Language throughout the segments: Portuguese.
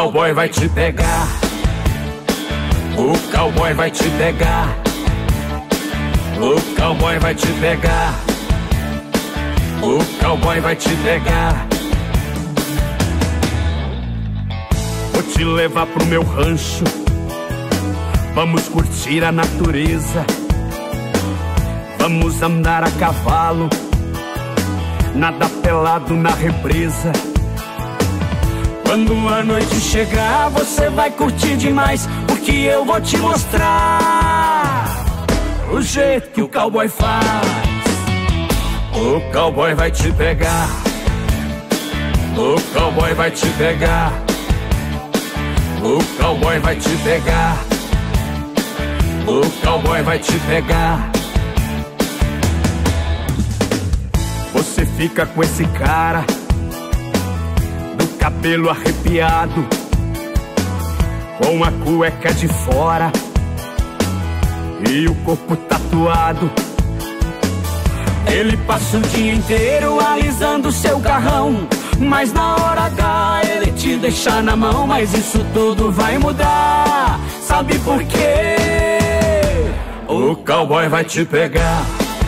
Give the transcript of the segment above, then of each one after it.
cowboy vai te pegar. O cowboy vai te pegar. O cowboy vai te pegar. O cowboy vai te pegar. Vou te levar pro meu rancho. Vamos curtir a natureza. Vamos andar a cavalo, nadar pelado na represa. Quando a noite chegar, você vai curtir demais, porque eu vou te mostrar o jeito que o cowboy faz. O cowboy vai te pegar. O cowboy vai te pegar. O cowboy vai te pegar. O cowboy vai te pegar. Você fica com esse cara, do cabelo arrepiado, com a cueca de fora e o corpo tatuado. Ele passa o dia inteiro alisando seu carrão, mas na hora H ele te deixa na mão. Mas isso tudo vai mudar, sabe por quê? O cowboy vai te pegar.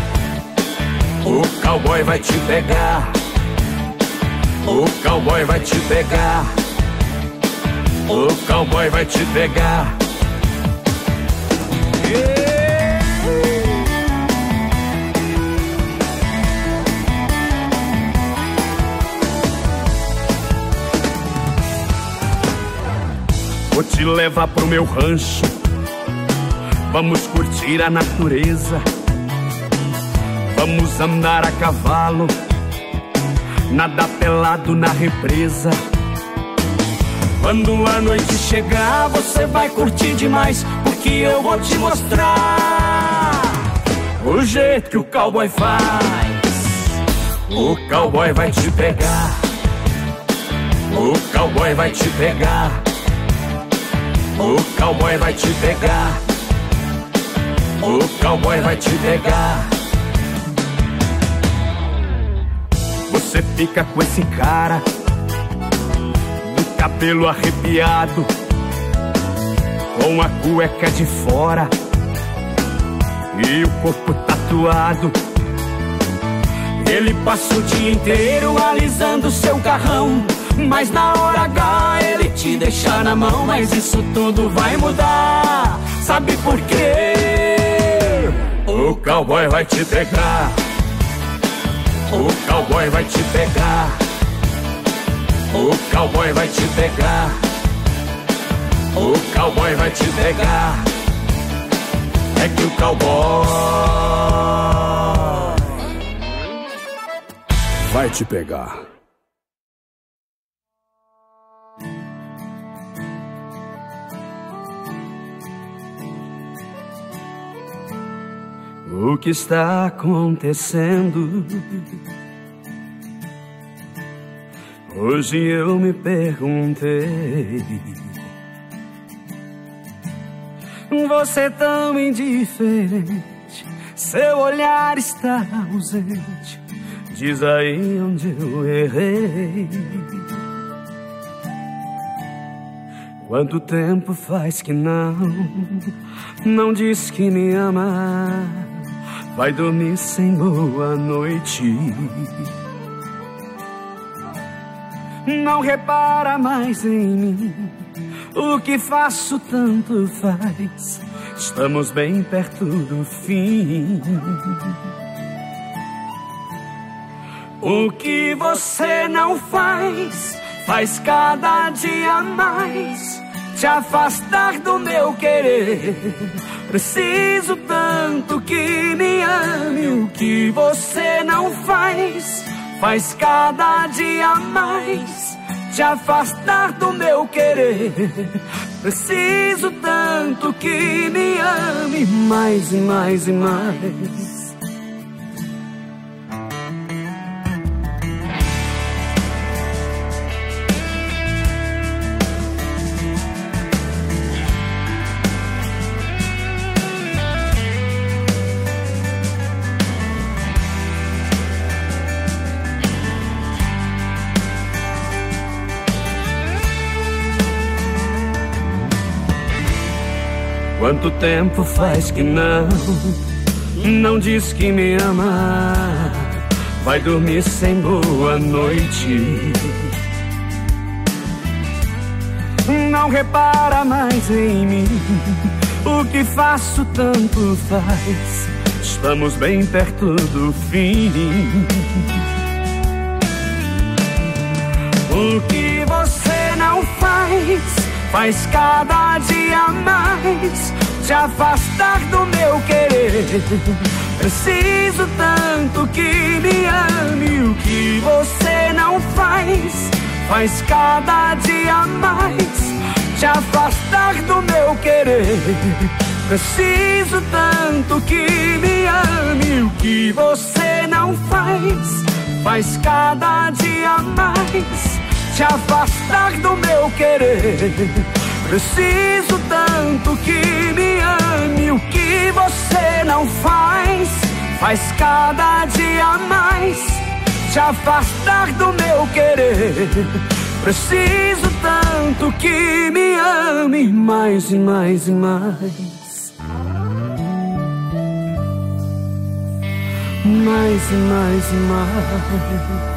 O cowboy vai te pegar. O cowboy vai te pegar. O cowboy vai te pegar. Vou te levar pro meu rancho. Vamos curtir a natureza. Vamos andar a cavalo, nadar pelado na represa. Quando a noite chegar, você vai curtir demais, porque eu vou te mostrar o jeito que o cowboy faz. O cowboy vai te pegar. O cowboy vai te pegar. O cowboy vai te pegar. O cowboy vai te pegar. Você fica com esse cara, do cabelo arrepiado, com a cueca de fora e o corpo tatuado. Ele passa o dia inteiro alisando seu carrão, mas na hora H ele te deixa na mão. Mas isso tudo vai mudar, sabe por quê? O cowboy vai te pegar. O cowboy vai te pegar. O cowboy vai te pegar. O cowboy vai te pegar. É que o cowboy vai te pegar. O que está acontecendo? Hoje eu me perguntei. Você tão indiferente, seu olhar está ausente. Diz aí onde eu errei. Quanto tempo faz que não diz que me ama? Vai dormir sem boa noite. Não repara mais em mim. O que faço tanto faz. Estamos bem perto do fim. O que você não faz, faz cada dia mais te afastar do meu querer. Preciso tanto que me ame. O que você não faz, faz cada dia mais te afastar do meu querer. Preciso tanto que me ame mais e mais e mais. Quanto tempo faz que não diz que me ama? Vai dormir sem boa noite. Não repara mais em mim. O que faço tanto faz. Estamos bem perto do fim. O que você não faz cada dia mais te afastar do meu querer. Preciso tanto que me ame. O que você não faz cada dia mais te afastar do meu querer. Preciso tanto que me ame. O que você não faz cada dia mais te afastar do meu querer. Preciso tanto que me ame. O que você não faz cada dia mais te afastar do meu querer. Preciso tanto que me ame mais e mais e mais. Mais e mais e mais.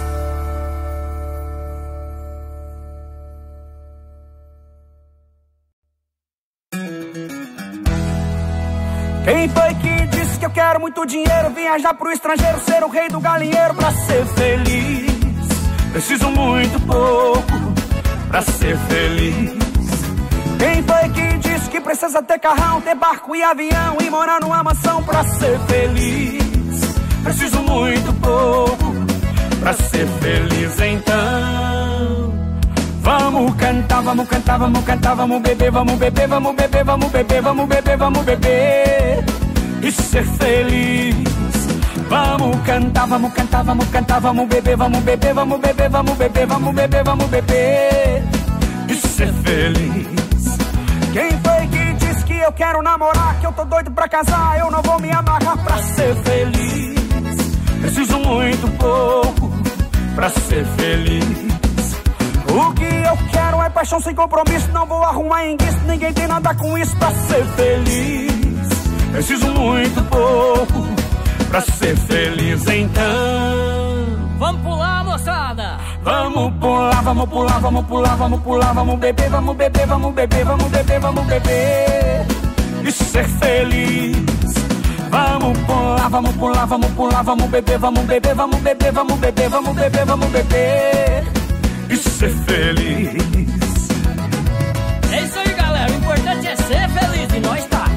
Quem foi que disse que eu quero muito dinheiro, viajar pro estrangeiro, ser o rei do galinheiro pra ser feliz? Preciso muito pouco pra ser feliz. Quem foi que disse que precisa ter carrão, ter barco e avião e morar numa mansão pra ser feliz? Preciso muito pouco pra ser feliz. Então vamos cantar, vamos cantar, vamos cantar, vamos beber, vamos beber, vamos beber, vamos beber, vamos beber, vamos beber e ser feliz. Vamos cantar, vamos cantar, vamos cantar, vamos beber, vamos beber, vamos beber, vamos beber, vamos beber, vamos beber e ser feliz. Quem foi que disse que eu quero namorar, que eu tô doido pra casar, eu não vou me amarrar pra ser feliz? Preciso muito pouco pra ser feliz. O que eu quero é paixão sem compromisso, não vou arrumar enguiço, ninguém tem nada com isso pra ser feliz. Preciso muito pouco pra ser feliz. Então vamos pular, moçada! Vamos pular, vamos pular, vamos pular, vamos pular, vamos beber, vamos beber, vamos beber, vamos beber, vamos beber e ser feliz. Vamos pular, vamos pular, vamos pular, vamos beber, vamos beber, vamos beber, vamos beber, vamos beber, vamos beber e ser feliz. É isso aí, galera, o importante é ser feliz e nós tá.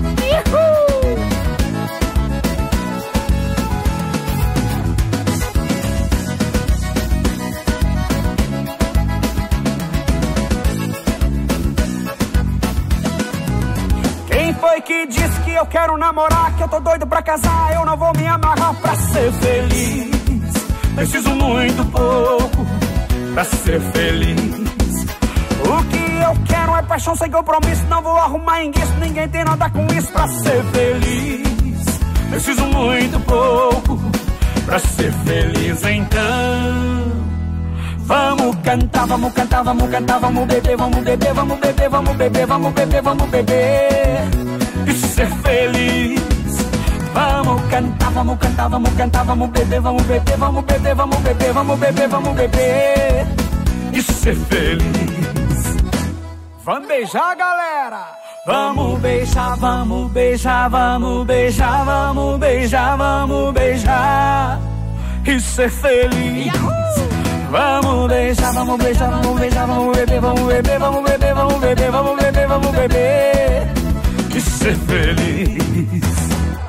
Quem foi que disse que eu quero namorar, que eu tô doido pra casar, eu não vou me amarrar pra ser feliz? Preciso muito pouco pra ser feliz. O que eu quero é paixão sem compromisso, não vou arrumar enguiço, ninguém tem nada com isso pra ser feliz. Preciso muito pouco pra ser feliz. Então vamos cantar, vamos cantar, vamos cantar, vamos beber, vamos beber, vamos beber, vamos beber, vamos beber, vamos beber e ser feliz. Vamos cantar, vamos cantar, vamos cantar, vamos beber, vamos beber, vamos beber, vamos beber, vamos beber, vamos beber e ser feliz. Vamos beijar, galera! Vamos beijar, vamos beijar, vamos beijar, vamos beijar, vamos beijar e ser feliz. Vamos beijar, vamos beijar, vamos beijar, vamos beber, vamos beber, vamos beber, vamos beber, vamos beber, vamos beber e ser feliz.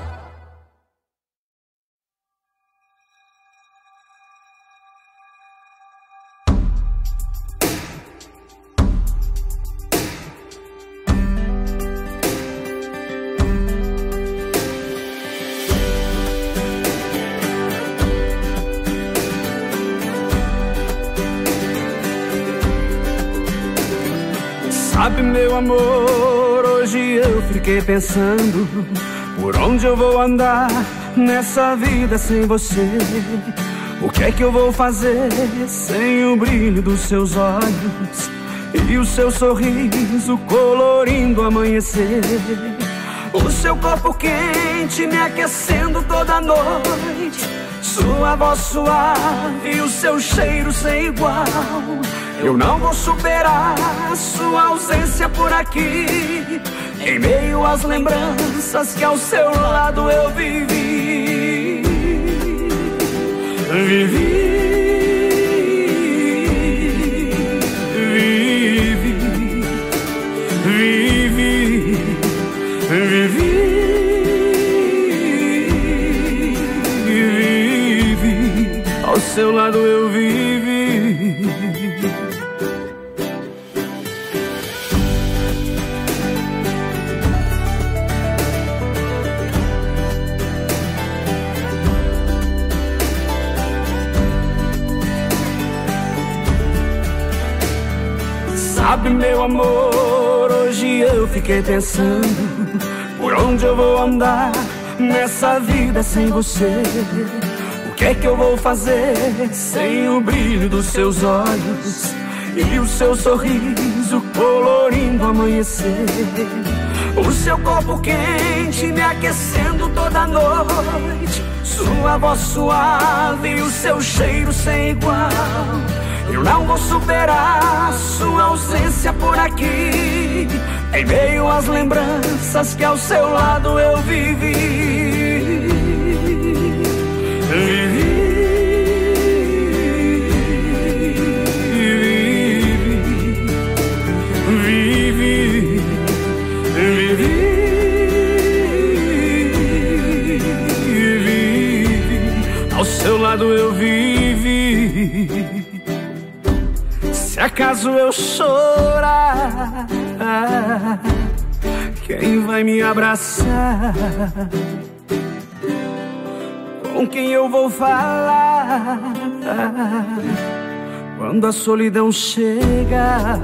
Sabe, meu amor, hoje eu fiquei pensando por onde eu vou andar nessa vida sem você. O que é que eu vou fazer sem o brilho dos seus olhos e o seu sorriso colorindo o amanhecer. O seu corpo quente me aquecendo toda noite, sua voz suave e o seu cheiro sem igual. Eu não vou superar sua ausência por aqui, em meio às lembranças que ao seu lado eu vivi. Vivi, ao seu lado eu vivi. Sabe, meu amor, hoje eu fiquei pensando, por onde eu vou andar nessa vida sem você? O que é que eu vou fazer sem o brilho dos seus olhos e o seu sorriso colorindo o amanhecer? O seu corpo quente me aquecendo toda noite, sua voz suave e o seu cheiro sem igual. Eu não vou superar sua ausência por aqui, em meio às lembranças que ao seu lado eu vivi. Ao seu lado eu vivi. Se acaso eu chorar, quem vai me abraçar? Com quem eu vou falar quando a solidão chega?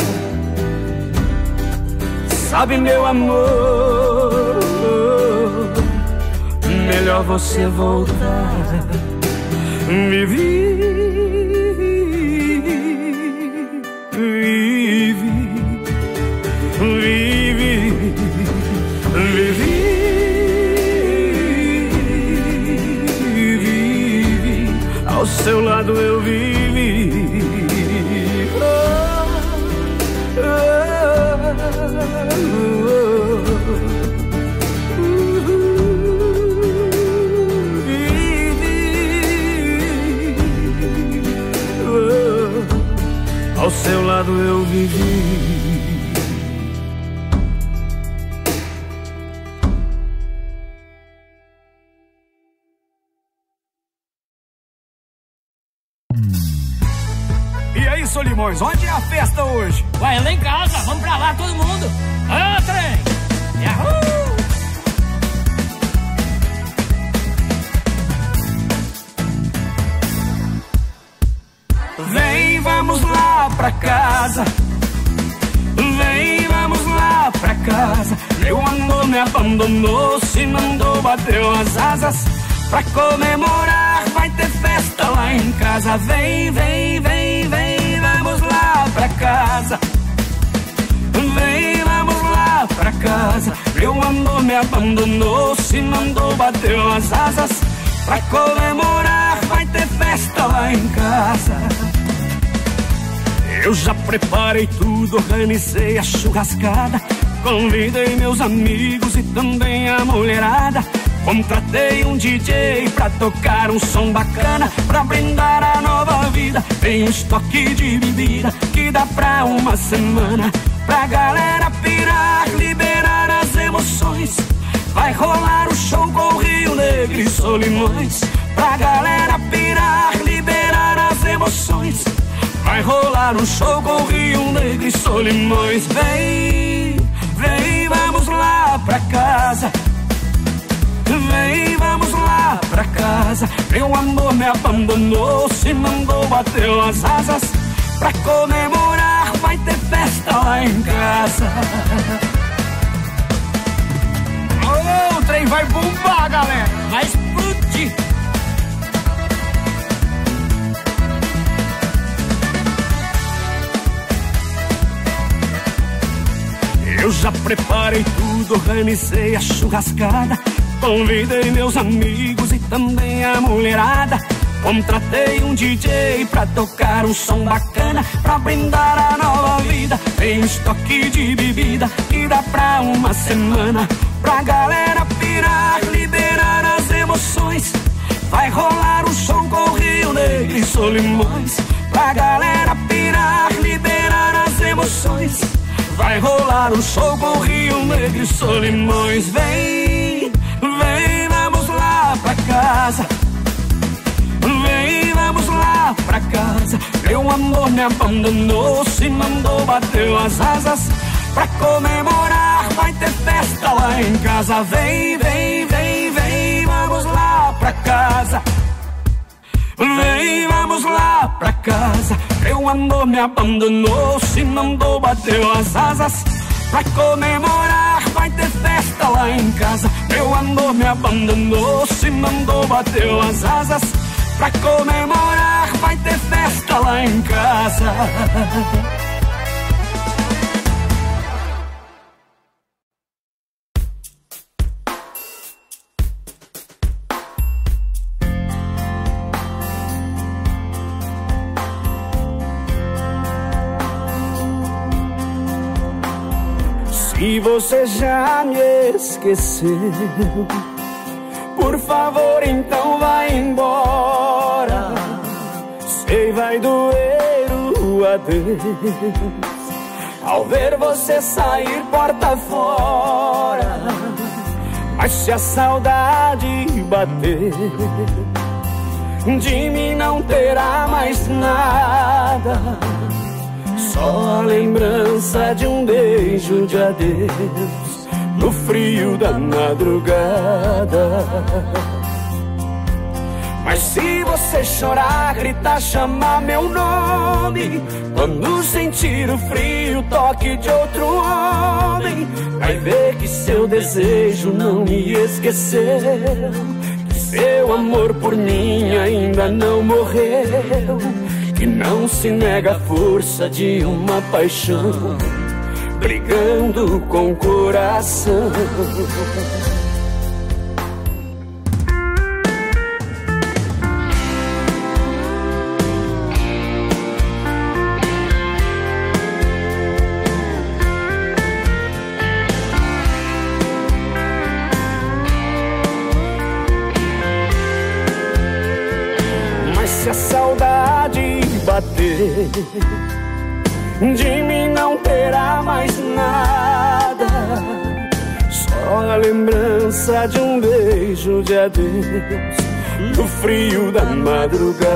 Sabe, meu amor, melhor você voltar. Ao seu lado eu vivi. Ao seu lado eu vivi. E aí, Solimões, onde é a festa hoje? Vai lá em casa, vamos pra lá todo mundo. Ah, trem! Yahoo! Vem, vamos lá pra casa. Vem, vamos lá pra casa. Meu amor me abandonou, se mandou, bateu as asas. Pra comemorar vai ter festa lá em casa. Vem, vem, vem, vem, vamos lá pra casa. Vem, vamos lá pra casa. Meu amor me abandonou, se mandou, bateu as asas. Pra comemorar vai ter festa lá em casa. Eu já preparei tudo, organizei a churrascada. Convidei meus amigos e também a mulherada. Contratei um DJ pra tocar um som bacana, pra brindar a nova vida. Tem um estoque de bebida que dá pra uma semana, pra galera pirar, liberar as emoções. Vai rolar um show com Rio Negro e Solimões, pra galera pirar, liberar as emoções. Vai rolar um show com Rio Negro e Solimões. Vem, vem, vamos lá pra casa. Vem, vamos lá pra casa. Meu amor me abandonou, se mandou, bateu as asas. Pra comemorar vai ter festa lá em casa. Oh, o trem vai bombar, galera. Vai explodir. Já preparei tudo, organizei a churrascada. Convidei meus amigos e também a mulherada. Contratei um DJ pra tocar um som bacana, pra brindar a nova vida. Tem um estoque de bebida que dá pra uma semana, pra galera pirar, liberar as emoções. Vai rolar um som com Rio Negro e Solimões, pra galera pirar, liberar as emoções. Vai rolar um show com Rio Negro e Solimões. Vem, vem, vamos lá pra casa. Vem, vamos lá pra casa. Meu amor me abandonou, se mandou, bateu as asas. Pra comemorar vai ter festa lá em casa. Vem, vem, vem, vem, vamos lá pra casa. Vem, vamos lá pra casa. Meu amor me abandonou, se mandou, bateu as asas. Pra comemorar vai ter festa lá em casa. Meu amor me abandonou, se mandou, bateu as asas. Pra comemorar vai ter festa lá em casa. Se você já me esqueceu, por favor, então vai embora. Sei, vai doer o adeus ao ver você sair porta fora. Mas se a saudade bater, de mim não terá mais nada, só a lembrança de um beijo de adeus no frio da madrugada. Mas se você chorar, gritar, chamar meu nome, quando sentir o frio, toque de outro homem, vai ver que seu desejo não me esqueceu, que seu amor por mim ainda não morreu, que não se nega a força de uma paixão, brigando com o coração. Mas se a saudade bater, de mim não terá mais nada, só a lembrança de um beijo de adeus no frio da madrugada.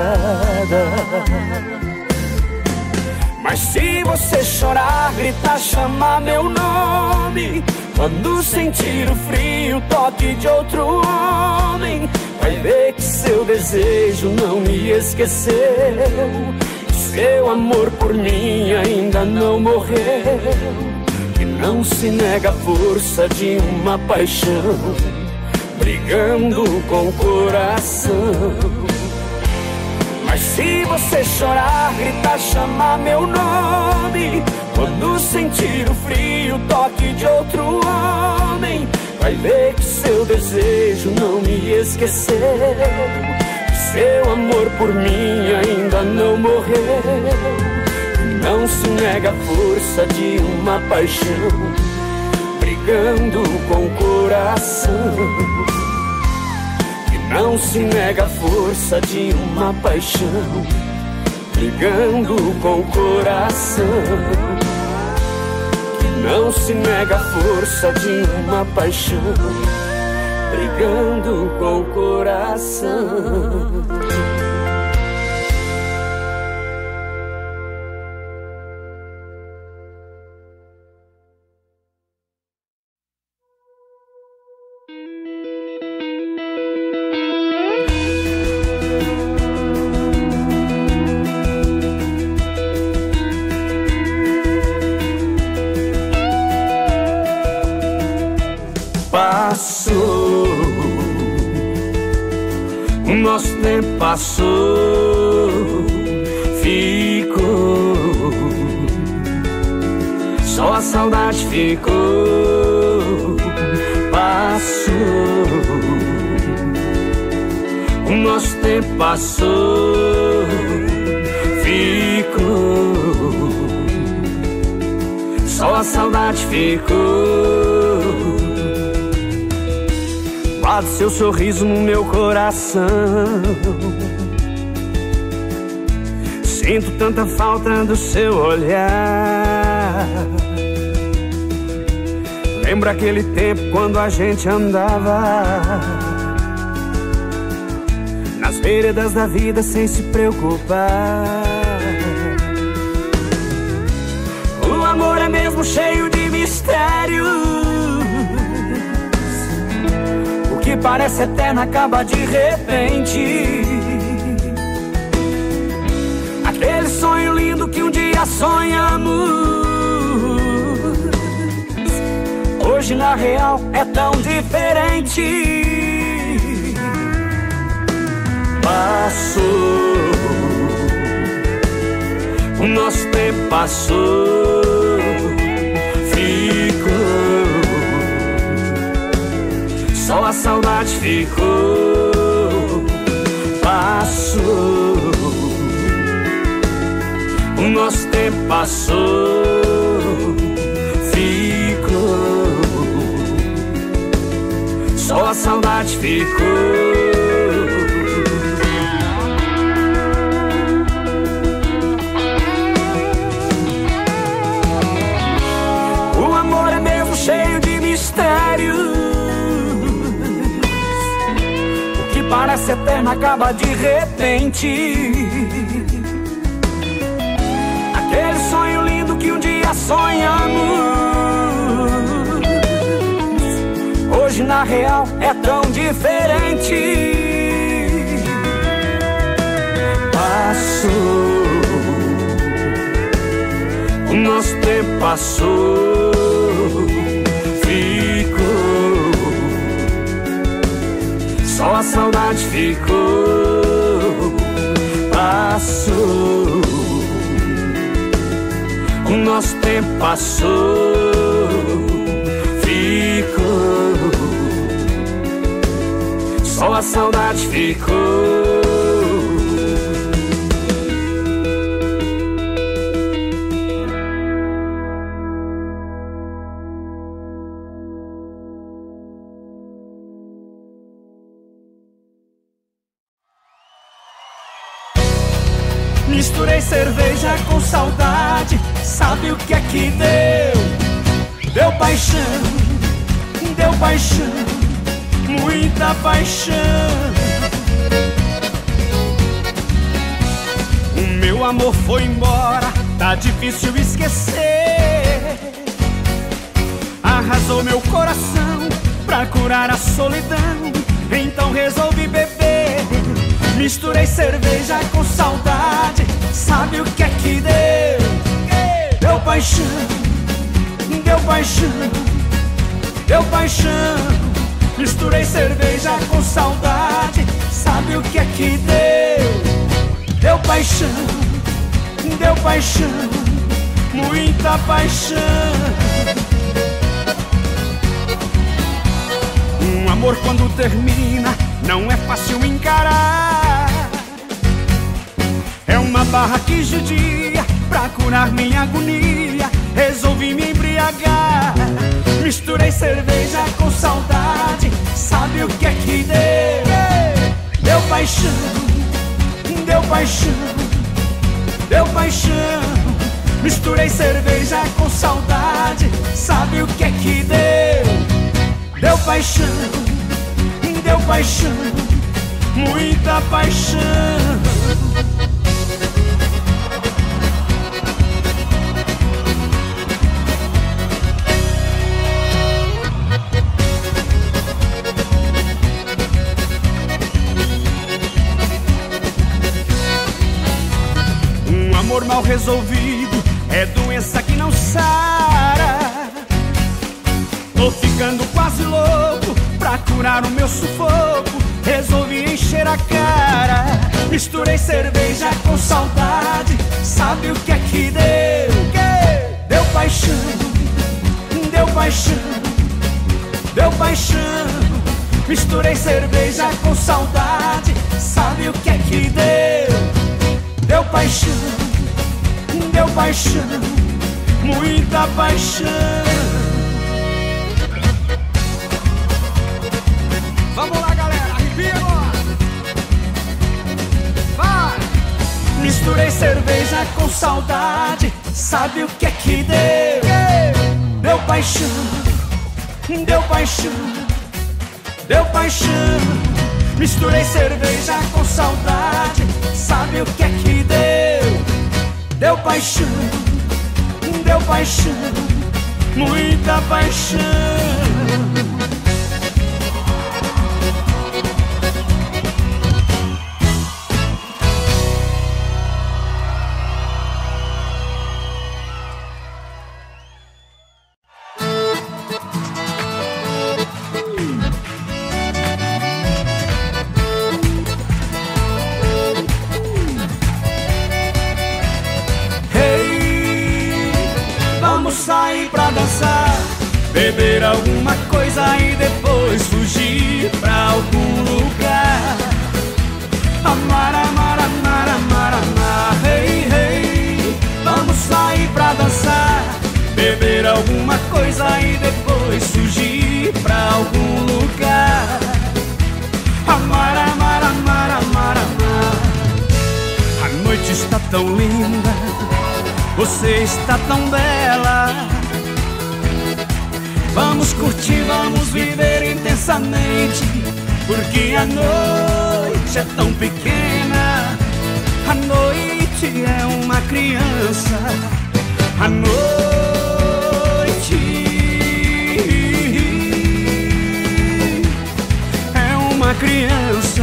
Mas se você chorar, gritar, chamar meu nome, quando sentir o frio, toque de outro homem, vai ver que seu desejo não me esqueceu, seu amor por mim ainda não morreu, que não se nega a força de uma paixão, brigando com o coração. Mas se você chorar, gritar, chamar meu nome, quando sentir o frio, toque de outro homem, vai ver que seu desejo não me esqueceu, seu amor por mim ainda não morreu, não se nega a força de uma paixão, brigando com o coração. Que não se nega a força de uma paixão, brigando com o coração. Que não se nega a força de uma paixão, brigando com o coração. Passou, o nosso tempo passou, ficou só a saudade ficou. Passou, o nosso tempo passou, ficou, só a saudade ficou. Guardo seu sorriso no meu coração, sinto tanta falta do seu olhar. Lembro aquele tempo quando a gente andava nas veredas da vida sem se preocupar. O amor é mesmo cheio de mistérios, o que parece eterno acaba de repente. Aquele sonho lindo que um dia sonhamos, hoje na real é tão diferente. Passou, o nosso tempo passou, ficou, só a saudade ficou. Passou, o nosso tempo passou, ficou, só a saudade ficou. O amor é mesmo cheio de mistérios, o que parece eterno acaba de repente. Aquele sonho lindo que um dia sonhamos, hoje na real é tão diferente. Passou, o nosso tempo passou, ficou, só a saudade ficou. Passou, o nosso tempo passou, ficou, só a saudade ficou. Misturei cerveja com saudade, sabe o que é que deu? Deu paixão, muita paixão. O meu amor foi embora, tá difícil esquecer. Arrasou meu coração pra curar a solidão, então resolvi beber. Misturei cerveja com saudade, sabe o que é que deu? Deu paixão, deu paixão. Misturei cerveja com saudade, sabe o que é que deu? Deu paixão, muita paixão. Um amor quando termina não é fácil encarar, é uma barra que judia pra curar minha agonia. Resolvi me embriagar, misturei cerveja com saudade, sabe o que é que deu? Deu paixão, deu paixão. Misturei cerveja com saudade, sabe o que é que deu? Deu paixão, muita paixão. Um amor mal resolvido é doença que não sara. Tô ficando quase louco pra curar o meu sufoco. Resolvi encher a cara, misturei cerveja com saudade, sabe o que é que deu? Deu paixão, paixão, deu paixão. Misturei cerveja com saudade, sabe o que é que deu? Deu paixão, muita paixão. Vamos lá, galera, arrepia agora. Vai! Misturei cerveja com saudade, sabe o que é que deu? Deu paixão, deu paixão, deu paixão. Misturei cerveja com saudade, sabe o que é que deu? Deu paixão, muita paixão. Sair pra dançar, beber alguma coisa e depois fugir pra algum lugar. Amar, amar, amar, amar, amar, hey, hey. Vamos sair pra dançar, beber alguma coisa e depois fugir pra algum lugar. Amar, amar, amar, amar, amar. A noite está tão linda, você está tão bela. Vamos curtir, vamos viver intensamente, porque a noite é tão pequena. A noite é uma criança. A noite é uma criança.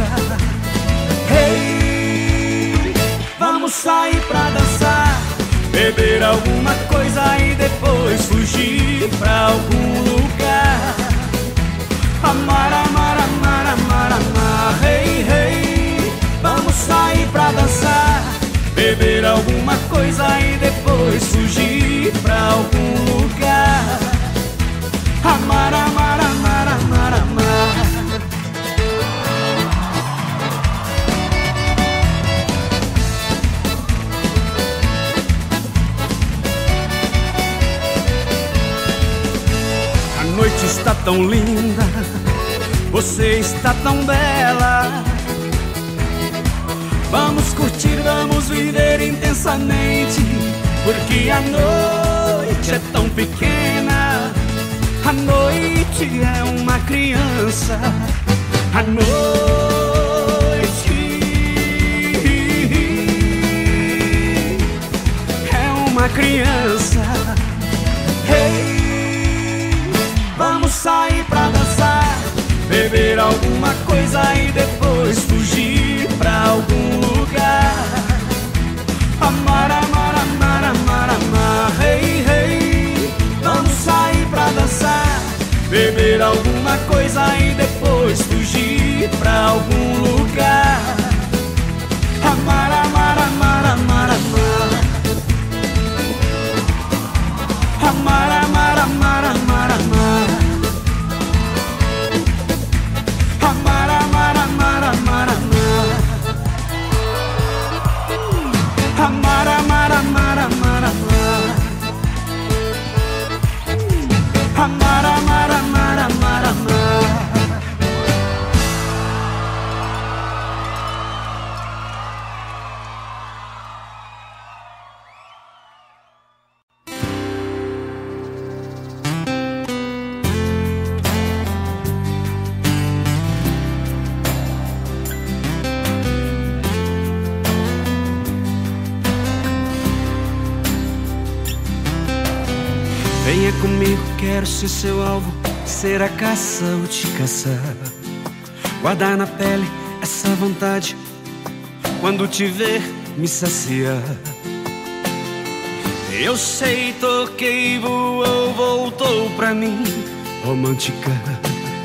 Hey, vamos sair pra dançar, beber alguma coisa e depois fugir pra algum lugar. Amar, amar, amar, amar, amar, hey, hey. Vamos sair pra dançar, beber alguma coisa e depois fugir pra algum lugar. Amar, amar, amar, amar, amar. A noite está tão linda, você está tão bela. Vamos curtir, vamos viver intensamente, porque a noite é tão pequena. A noite é uma criança. A noite é uma criança. Hey, vamos sair pra dançar, beber alguma coisa e depois fugir pra algum lugar. Amar, amar, amar, amar, amar, hey, hey. Vamos sair pra dançar, beber alguma coisa e depois fugir pra algum lugar. Amar, amar, amar, amar, amar. Amar, amar, amar, amar, amar. Amar, amar, amar, amar, amar. Amar, amar, amar, amar, amar. Amar, amar, amar, amar, amar. Venha comigo, quero ser seu alvo, ser a caça ou te caçar. Guardar na pele essa vontade, quando te ver me saciar. Eu sei, toquei, voou, voltou pra mim, romântica.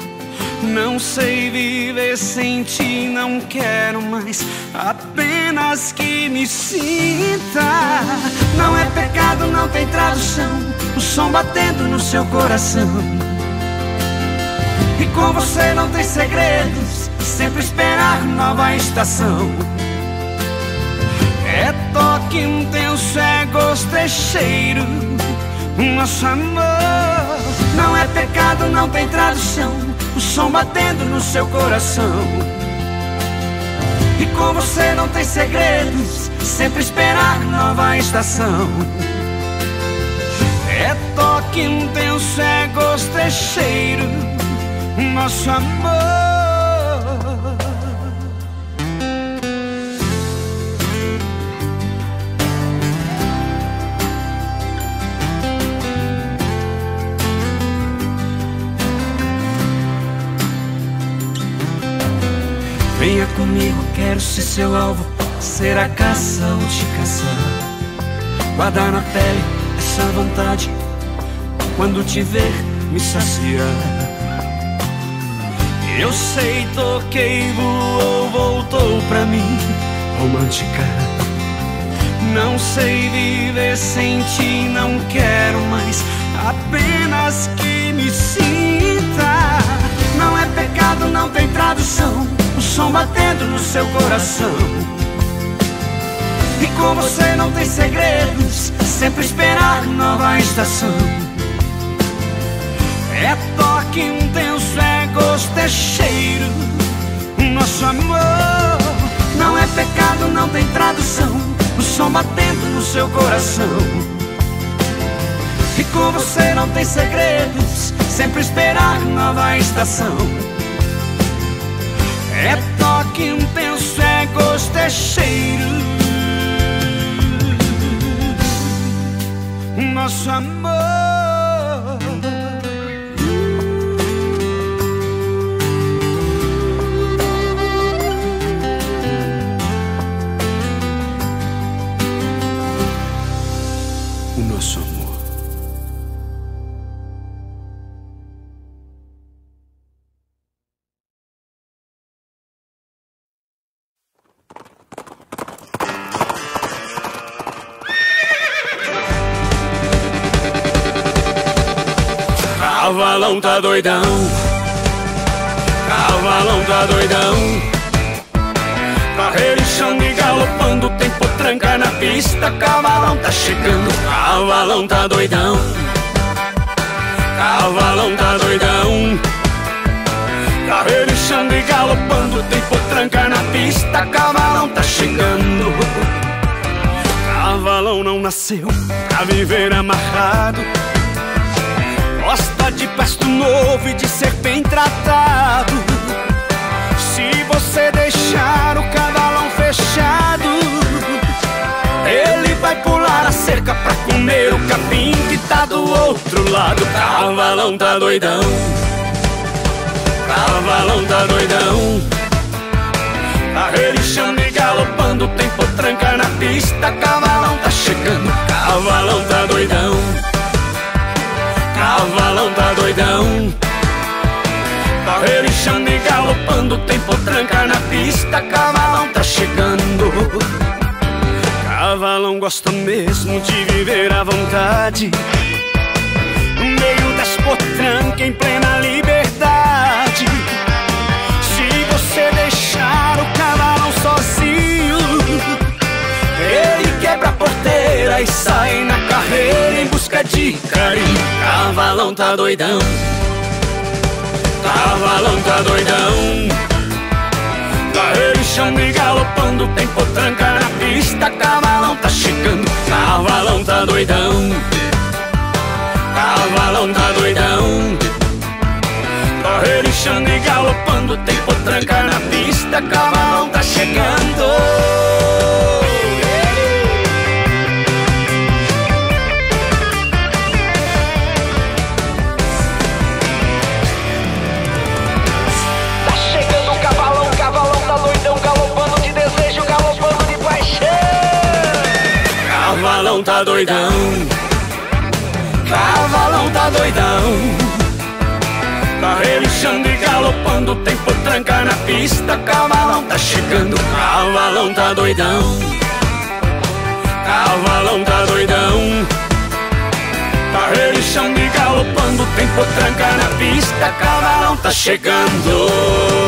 Não sei viver sem ti, não quero mais apenas apenas que me sinta. Não é pecado, não tem tradução, o som batendo no seu coração. E com você não tem segredos, sempre esperar nova estação. É toque intenso, é gosto, é cheiro, nosso amor. Não é pecado, não tem tradução, o som batendo no seu coração. E com você não tem segredos, sempre esperar nova estação. É toque intenso, é gosto, é cheiro, nosso amor. Venha comigo, quero ser seu alvo, ser a caça ou te caçar. Guardar na pele essa vontade, quando te ver me saciar. Eu sei, toquei, voou, voltou pra mim, romântica. Não sei viver sem ti, não quero mais, apenas que me sinta. Não é pecado, não tem tradução, o som batendo no seu coração. E com você não tem segredos, sempre esperar nova estação. É toque intenso, é gosto, é cheiro, nosso amor. Não é pecado, não tem tradução, o som batendo no seu coração. E com você não tem segredos, sempre esperar nova estação. É toque intenso, é gosto, é cheiro, nosso amor. O nosso amor. Cavalão tá doidão, cavalão tá doidão. Tá relinchando e galopando, tempo tranca na pista. Cavalão tá chegando, cavalão tá doidão, cavalão tá doidão. Tá relinchando e galopando, tempo tranca na pista. Cavalão tá chegando. Cavalão não nasceu pra viver amarrado, gosta de pasto novo e de ser bem tratado. Se você deixar o cavalão fechado, ele vai pular a cerca pra comer o capim que tá do outro lado. Cavalão tá doidão, cavalão tá doidão. Tá relinchando e galopando, tempo tranca na pista. Cavalão tá chegando, cavalão tá doidão, cavalão tá doidão. Tá relinchando e galopando, tempo tranca na pista. Cavalão tá chegando. Cavalão gosta mesmo de viver à vontade, no meio das potrancas em plena liberdade. Se você deixar o cavalão sozinho, ele quebra a porteira e sai na carreira em busca de carinho. Cavalão tá doidão, cavalão tá doidão. Tá relinchando e galopando, tempo tranca na pista. Cavalão tá chegando, cavalão tá doidão, cavalão tá doidão. Tá relinchando e galopando, tempo tranca na pista. Cavalão tá chegando. Cavalão tá doidão, cavalão tá doidão. Tá relinchando e galopando, tempo tranca na pista. Cavalão tá chegando, cavalão cavalão tá doidão. Cavalão tá doidão. Tá relinchando e galopando, tem potranca na pista. Cavalão tá chegando.